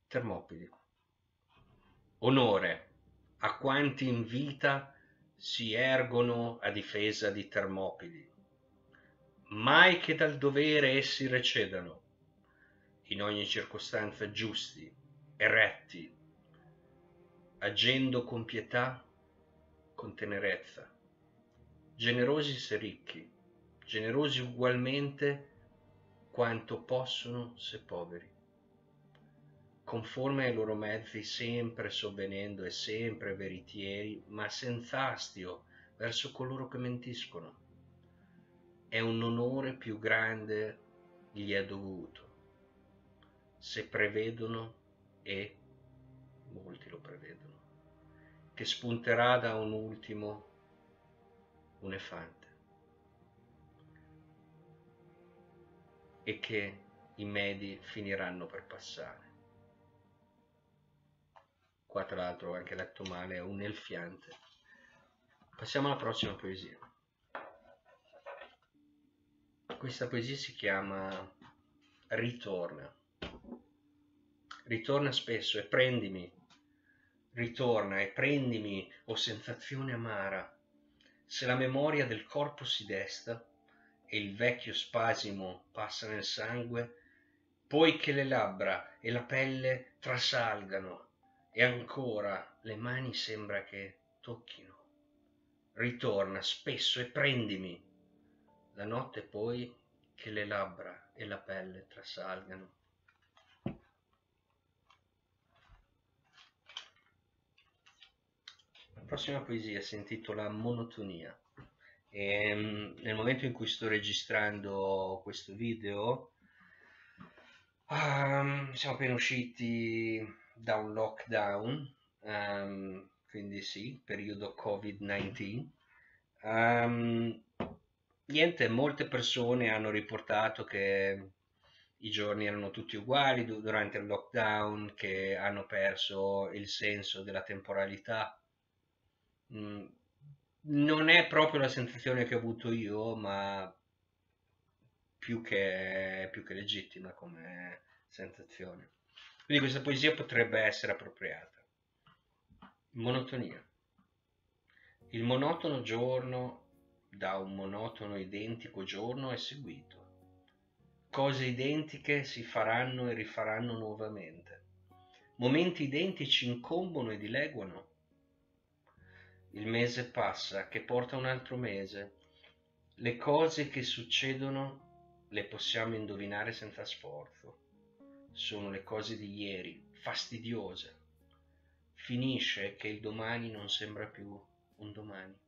Termopili. Onore a quanti in vita si ergono a difesa di Termopili, mai che dal dovere essi recedano, in ogni circostanza giusti e retti, agendo con pietà, con tenerezza, generosi se ricchi, generosi ugualmente quanto possono se poveri, conforme ai loro mezzi, sempre sovvenendo e sempre veritieri, ma senza astio verso coloro che mentiscono. È un onore più grande gli è dovuto, se prevedono, e molti lo prevedono, che spunterà da un ultimo un elefante, e che i medi finiranno per passare. Qua tra l'altro ho anche letto male, è un elfiante. Passiamo alla prossima poesia. Questa poesia si chiama Ritorna. Ritorna spesso e prendimi. Ritorna e prendimi, o sensazione amara. Se la memoria del corpo si desta e il vecchio spasimo passa nel sangue, poi che le labbra e la pelle trasalgano e ancora le mani sembra che tocchino. Ritorna spesso e prendimi, la notte poi che le labbra e la pelle trasalgano. La prossima poesia si intitola Monotonia. E nel momento in cui sto registrando questo video, siamo appena usciti da un lockdown, quindi sì, periodo Covid-19. Niente, molte persone hanno riportato che i giorni erano tutti uguali durante il lockdown, che hanno perso il senso della temporalità. Mm, Non è proprio la sensazione che ho avuto io, ma più che legittima come sensazione. Quindi questa poesia potrebbe essere appropriata. Monotonia. Il monotono giorno da un monotono identico giorno è seguito. Cose identiche si faranno e rifaranno nuovamente. Momenti identici incombono e dileguano. Il mese passa, che porta un altro mese. Le cose che succedono le possiamo indovinare senza sforzo. Sono le cose di ieri, fastidiose. Finisce che il domani non sembra più un domani.